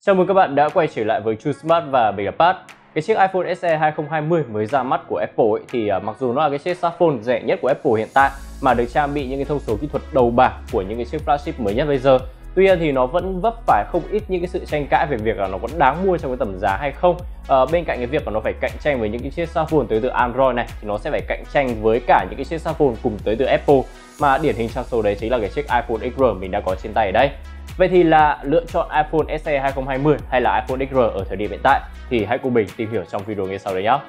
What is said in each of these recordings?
Chào mừng các bạn đã quay trở lại với TrueSmart và mình là Pat. Cái chiếc iPhone SE 2020 mới ra mắt của Apple ấy, thì mặc dù nó là cái chiếc smartphone rẻ nhất của Apple hiện tại mà được trang bị những cái thông số kỹ thuật đầu bảng của những cái chiếc flagship mới nhất bây giờ. Tuy nhiên thì nó vẫn vấp phải không ít những cái sự tranh cãi về việc là nó có đáng mua trong cái tầm giá hay không. Bên cạnh cái việc là nó phải cạnh tranh với những cái chiếc smartphone tới từ Android này, thì nó sẽ phải cạnh tranh với cả những cái chiếc smartphone cùng tới từ Apple, mà điển hình trong số đấy chính là cái chiếc iPhone XR mình đã có trên tay ở đây. Vậy thì là lựa chọn iPhone SE 2020 hay là iPhone XR ở thời điểm hiện tại thì hãy cùng mình tìm hiểu trong video ngay sau đây nhé.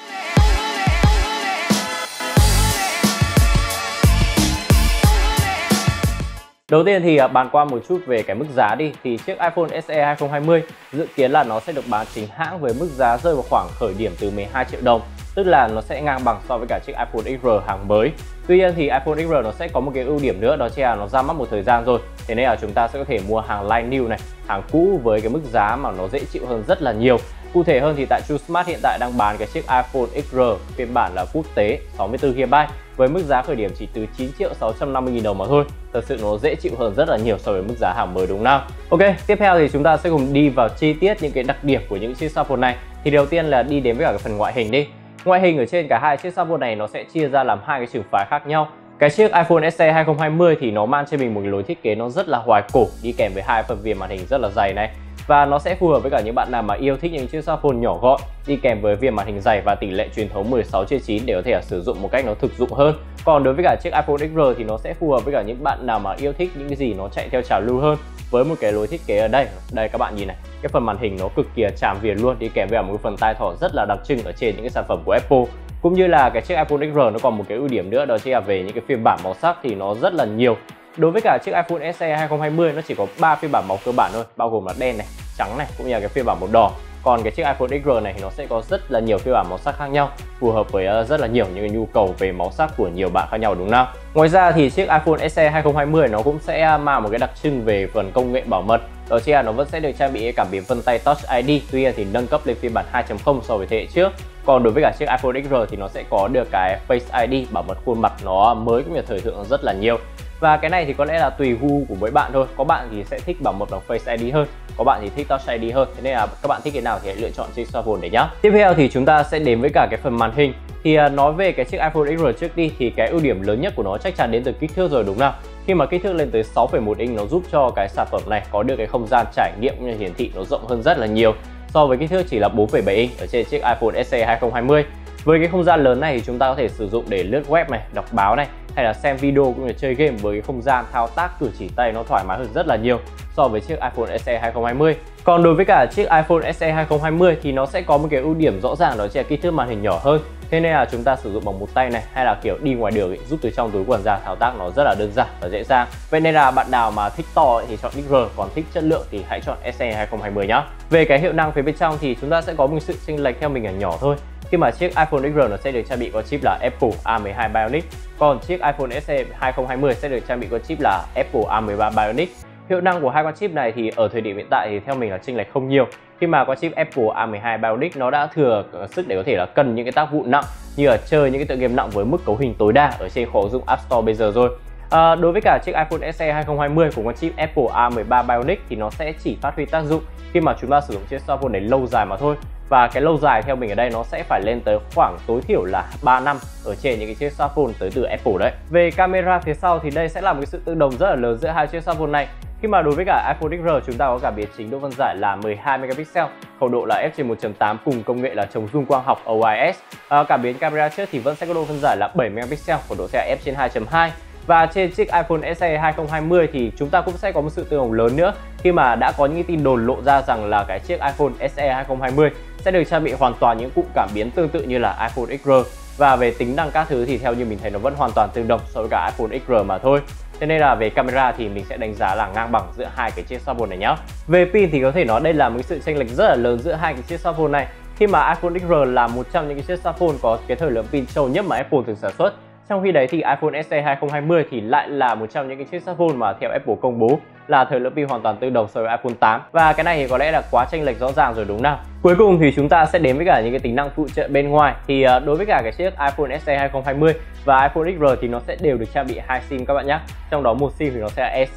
Đầu tiên thì bàn qua một chút về cái mức giá đi, thì chiếc iPhone SE 2020 dự kiến là nó sẽ được bán chính hãng với mức giá rơi vào khoảng khởi điểm từ 12 triệu đồng, tức là nó sẽ ngang bằng so với cả chiếc iPhone XR hàng mới. Tuy nhiên thì iPhone XR nó sẽ có một cái ưu điểm nữa, đó chính là nó ra mắt một thời gian rồi, thế nên là chúng ta sẽ có thể mua hàng line new này, hàng cũ với cái mức giá mà nó dễ chịu hơn rất là nhiều. Cụ thể hơn thì tại TrueSmart hiện tại đang bán cái chiếc iPhone XR phiên bản là quốc tế 64GB với mức giá khởi điểm chỉ từ 9.650.000 đồng mà thôi. Thật sự nó dễ chịu hơn rất là nhiều so với mức giá hàng mới đúng không nào? Ok, tiếp theo thì chúng ta sẽ cùng đi vào chi tiết những cái đặc điểm của những chiếc smartphone này. Thì đầu tiên là đi đến với cả cái phần ngoại hình đi. Ngoại hình ở trên cả hai chiếc smartphone này nó sẽ chia ra làm hai cái trường phái khác nhau. Cái chiếc iPhone SE 2020 thì nó mang trên mình một cái lối thiết kế nó rất là hoài cổ, đi kèm với hai phần viền màn hình rất là dày này. Và nó sẽ phù hợp với cả những bạn nào mà yêu thích những chiếc smartphone nhỏ gọn, đi kèm với viền màn hình dày và tỷ lệ truyền thống 16:9 để có thể sử dụng một cách nó thực dụng hơn. Còn đối với cả chiếc iPhone XR thì nó sẽ phù hợp với cả những bạn nào mà yêu thích những cái gì nó chạy theo trào lưu hơn, với một cái lối thiết kế ở đây. Đây các bạn nhìn này, cái phần màn hình nó cực kỳ chạm viền luôn, đi kèm với một cái phần tai thỏ rất là đặc trưng ở trên những cái sản phẩm của Apple. Cũng như là cái chiếc iPhone XR nó còn một cái ưu điểm nữa, đó chính là về những cái phiên bản màu sắc thì nó rất là nhiều. Đối với cả chiếc iPhone SE 2020 nó chỉ có 3 phiên bản màu cơ bản thôi, bao gồm là đen này, trắng này, cũng như là cái phiên bản màu đỏ. Còn cái chiếc iPhone XR này thì nó sẽ có rất là nhiều phiên bản màu sắc khác nhau, phù hợp với rất là nhiều những cái nhu cầu về màu sắc của nhiều bạn khác nhau đúng không? Ngoài ra thì chiếc iPhone SE 2020 nó cũng sẽ mang một cái đặc trưng về phần công nghệ bảo mật, đó chính là nó vẫn sẽ được trang bị cái cảm biến vân tay Touch ID, tuy nhiên thì nâng cấp lên phiên bản 2.0 so với thế hệ trước. Còn đối với cả chiếc iPhone XR thì nó sẽ có được cái Face ID, bảo mật khuôn mặt nó mới cũng như thời thượng rất là nhiều. Và cái này thì có lẽ là tùy gu của mỗi bạn thôi. Có bạn thì sẽ thích bảo mật bằng Face ID hơn, có bạn thì thích Touch ID hơn. Thế nên là các bạn thích cái nào thì hãy lựa chọn chiếc smartphone đấy nhá. Tiếp theo thì chúng ta sẽ đến với cả cái phần màn hình. Thì nói về cái chiếc iPhone XR trước đi, thì cái ưu điểm lớn nhất của nó chắc chắn đến từ kích thước rồi đúng không? Khi mà kích thước lên tới 6,1 inch nó giúp cho cái sản phẩm này có được cái không gian trải nghiệm cũng như hiển thị nó rộng hơn rất là nhiều so với kích thước chỉ là 4,7 inch ở trên chiếc iPhone SE 2020. Với cái không gian lớn này thì chúng ta có thể sử dụng để lướt web này, đọc báo này, hay là xem video cũng như chơi game với cái không gian thao tác cử chỉ tay nó thoải mái hơn rất là nhiều so với chiếc iPhone SE 2020. Còn đối với cả chiếc iPhone SE 2020 thì nó sẽ có một cái ưu điểm rõ ràng, đó chính là kích thước màn hình nhỏ hơn. Thế nên là chúng ta sử dụng bằng một tay này, hay là kiểu đi ngoài đường ấy, giúp từ trong túi quần ra thao tác nó rất là đơn giản và dễ dàng. Vậy nên là bạn nào mà thích to thì chọn XR, còn thích chất lượng thì hãy chọn SE 2020 nhá. Về cái hiệu năng phía bên trong thì chúng ta sẽ có một sự chênh lệch theo mình là nhỏ thôi. Khi mà chiếc iPhone XR nó sẽ được trang bị có chip là Apple A12 Bionic, còn chiếc iPhone SE 2020 sẽ được trang bị có chip là Apple A13 Bionic. Hiệu năng của hai con chip này thì ở thời điểm hiện tại thì theo mình là chênh lệch không nhiều, khi mà con chip Apple A12 Bionic nó đã thừa sức để có thể là cân những cái tác vụ nặng, như là chơi những cái tựa game nặng với mức cấu hình tối đa ở trên kho ứng dụng App Store bây giờ rồi. Đối với cả chiếc iPhone SE 2020 của con chip Apple A13 Bionic thì nó sẽ chỉ phát huy tác dụng khi mà chúng ta sử dụng chiếc smartphone này lâu dài mà thôi. Và cái lâu dài theo mình ở đây nó sẽ phải lên tới khoảng tối thiểu là 3 năm ở trên những cái chiếc smartphone tới từ Apple đấy. Về camera phía sau thì đây sẽ là một cái sự tương đồng rất là lớn giữa hai chiếc smartphone này. Khi mà đối với cả iPhone XR chúng ta có cảm biến chính độ phân giải là 12 megapixel, khẩu độ là f/1.8 cùng công nghệ là chống zoom quang học OIS. Cảm biến camera trước thì vẫn sẽ có độ phân giải là 7 megapixel, khẩu độ sẽ là f/2.2. Và trên chiếc iPhone SE 2020 thì chúng ta cũng sẽ có một sự tương đồng lớn nữa, khi mà đã có những cái tin đồn lộ ra rằng là cái chiếc iPhone SE 2020 sẽ được trang bị hoàn toàn những cụm cảm biến tương tự như là iPhone XR. Và về tính năng các thứ thì theo như mình thấy nó vẫn hoàn toàn tương đồng so với cả iPhone XR mà thôi. Thế nên là về camera thì mình sẽ đánh giá là ngang bằng giữa hai cái chiếc smartphone này nhá. Về pin thì có thể nói đây là một sự chênh lệch rất là lớn giữa hai cái chiếc smartphone này, khi mà iPhone XR là một trong những cái chiếc smartphone có cái thời lượng pin trâu nhất mà Apple từng sản xuất. Trong khi đấy thì iPhone SE 2020 thì lại là một trong những cái chiếc smartphone mà theo Apple công bố là thời lượng pin hoàn toàn tương đồng so với iPhone 8. Và cái này thì có lẽ là quá chênh lệch rõ ràng rồi đúng nào. Cuối cùng thì chúng ta sẽ đến với cả những cái tính năng phụ trợ bên ngoài. Thì đối với cả cái chiếc iPhone SE 2020 và iPhone XR thì nó sẽ đều được trang bị 2 SIM các bạn nhé. Trong đó một SIM thì nó sẽ là eSIM.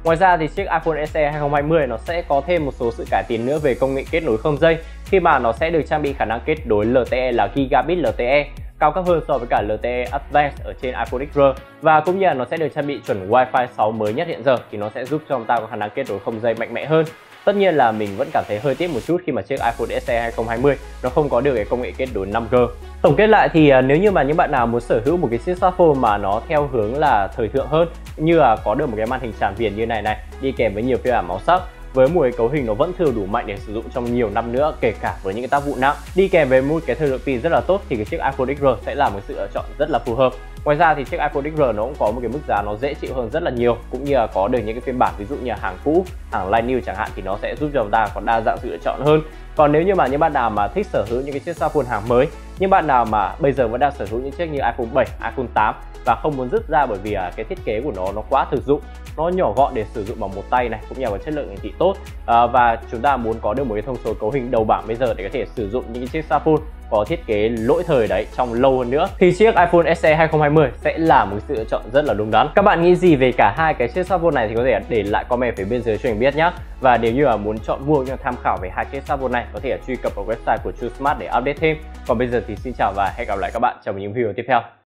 Ngoài ra thì chiếc iPhone SE 2020 nó sẽ có thêm một số sự cải tiến nữa về công nghệ kết nối không dây, khi mà nó sẽ được trang bị khả năng kết nối LTE là Gigabit LTE, cao cấp hơn so với cả LTE Advanced ở trên iPhone XR, và cũng như là nó sẽ được trang bị chuẩn Wi-Fi 6 mới nhất hiện giờ, thì nó sẽ giúp cho chúng ta có khả năng kết nối không dây mạnh mẽ hơn. Tất nhiên là mình vẫn cảm thấy hơi tiếc một chút khi mà chiếc iPhone SE 2020 nó không có được cái công nghệ kết nối 5G. Tổng kết lại thì nếu như mà những bạn nào muốn sở hữu một cái chiếc smartphone mà nó theo hướng là thời thượng hơn, như là có được một cái màn hình tràn viền như này đi kèm với nhiều phiên bản màu sắc, với một cái cấu hình nó vẫn thừa đủ mạnh để sử dụng trong nhiều năm nữa, kể cả với những cái tác vụ nặng, đi kèm với một cái thời lượng pin rất là tốt, thì cái chiếc iPhone XR sẽ là một sự lựa chọn rất là phù hợp. Ngoài ra thì chiếc iPhone XR nó cũng có một cái mức giá nó dễ chịu hơn rất là nhiều, cũng như là có được những cái phiên bản ví dụ như hàng cũ, hàng line new chẳng hạn, thì nó sẽ giúp cho chúng ta có đa dạng sự lựa chọn hơn. Còn nếu như mà những bạn nào mà thích sở hữu những cái chiếc smartphone hàng mới, những bạn nào mà bây giờ vẫn đang sở hữu những chiếc như iPhone 7, iPhone 8 và không muốn dứt ra bởi vì cái thiết kế của nó quá thực dụng, nó nhỏ gọn để sử dụng bằng một tay này, cũng như là chất lượng hiển thị tốt, và chúng ta muốn có được một cái thông số cấu hình đầu bảng bây giờ để có thể sử dụng những cái chiếc smartphone có thiết kế lỗi thời đấy trong lâu hơn nữa, thì chiếc iPhone SE 2020 sẽ là một sự lựa chọn rất là đúng đắn. Các bạn nghĩ gì về cả hai cái chiếc smartphone này thì có thể để lại comment phía bên dưới cho mình biết nhé. Và nếu như là muốn chọn mua như tham khảo về hai chiếc smartphone này, có thể truy cập vào website của TrueSmart để update thêm. Còn bây giờ thì xin chào và hẹn gặp lại các bạn trong những video tiếp theo.